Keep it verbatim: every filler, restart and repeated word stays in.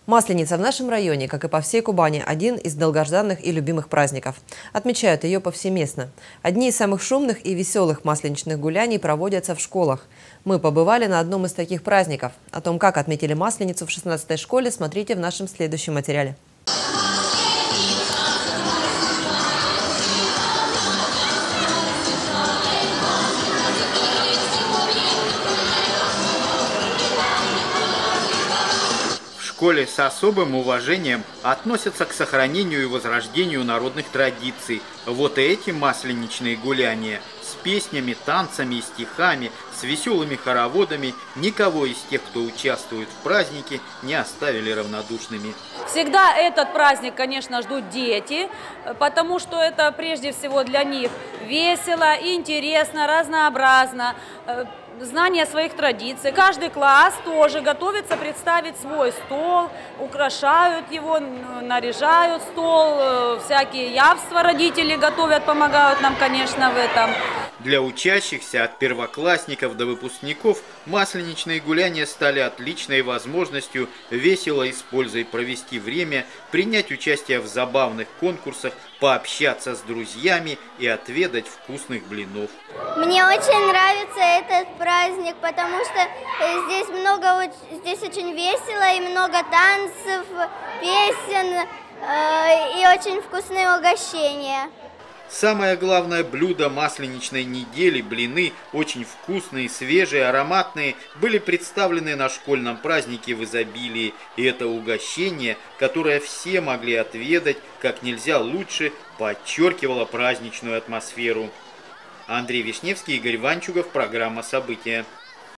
Масленица в нашем районе, как и по всей Кубани, один из долгожданных и любимых праздников. Отмечают ее повсеместно. Одни из самых шумных и веселых масленичных гуляний проводятся в школах. Мы побывали на одном из таких праздников. О том, как отметили Масленицу в шестнадцатой школе, смотрите в нашем следующем материале. В школе с особым уважением относятся к сохранению и возрождению народных традиций. Вот и эти масленичные гуляния с песнями, танцами и стихами, с веселыми хороводами никого из тех, кто участвует в празднике, не оставили равнодушными. Всегда этот праздник, конечно, ждут дети, потому что это прежде всего для них весело, интересно, разнообразно. Знание своих традиций. Каждый класс тоже готовится представить свой стол, украшают его, наряжают стол, всякие явства родители готовят, помогают нам, конечно, в этом. Для учащихся от первоклассников до выпускников масленичные гуляния стали отличной возможностью весело и с пользой провести время, принять участие в забавных конкурсах, пообщаться с друзьями и отведать вкусных блинов. Мне очень нравится этот праздник, потому что здесь много, здесь очень весело и много танцев, песен э, и очень вкусные угощения. Самое главное блюдо масленичной недели, блины, очень вкусные, свежие, ароматные, были представлены на школьном празднике в изобилии. И это угощение, которое все могли отведать, как нельзя лучше, подчеркивало праздничную атмосферу. Андрей Вишневский, Игорь Ванчугов, программа «События».